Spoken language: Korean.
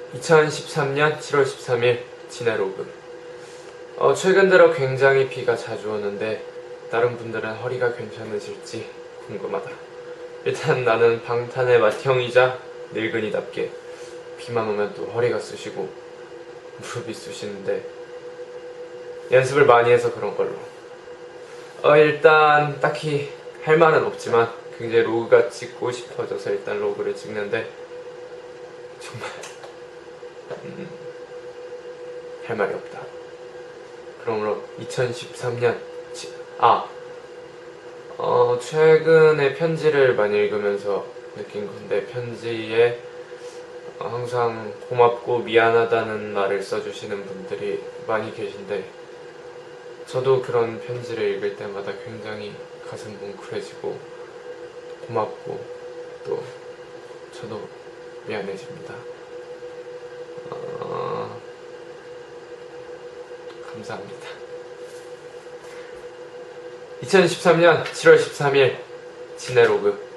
2013년 7월 13일 지네로그. 최근 들어 굉장히 비가 자주 오는데 다른 분들은 허리가 괜찮으실지 궁금하다. 일단 나는 방탄의 맏형이자 늙은이답게 비만 오면 또 허리가 쑤시고 무릎이 쑤시는데 연습을 많이 해서 그런 걸로. 일단 딱히 할 말은 없지만 굉장히 로그가 찍고 싶어져서 일단 로그를 찍는데 정말 할 말이 없다. 그러므로 2013년 최근에 편지를 많이 읽으면서 느낀 건데, 편지에 항상 고맙고 미안하다는 말을 써주시는 분들이 많이 계신데, 저도 그런 편지를 읽을 때마다 굉장히 가슴 뭉클해지고 고맙고 또 저도 미안해집니다. 감사합니다. 2013년 7월 13일 지네로그.